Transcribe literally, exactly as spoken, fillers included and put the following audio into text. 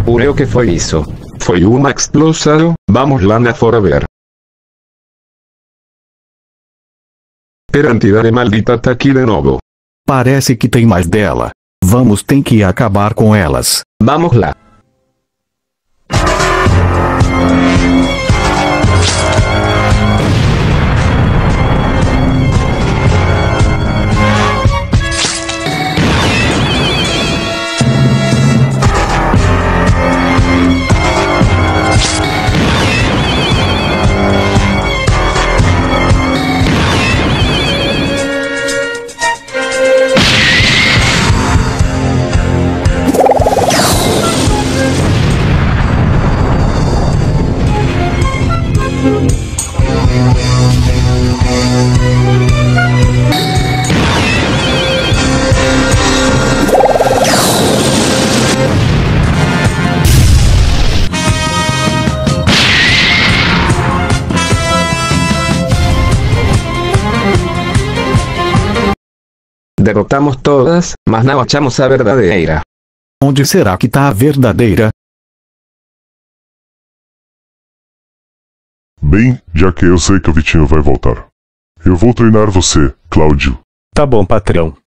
Ure, o que foi isso? Foi uma explosão. Vamos lá na fora ver. Pera, entidade maldita tá aqui de novo. Parece que tem mais dela. Vamos ter que acabar com elas. Vamos lá. Derrotamos todas, mas não achamos a verdadeira. Onde será que tá a verdadeira? Bem, já que eu sei que o Vitinho vai voltar. Eu vou treinar você, Cláudio. Tá bom, patrão.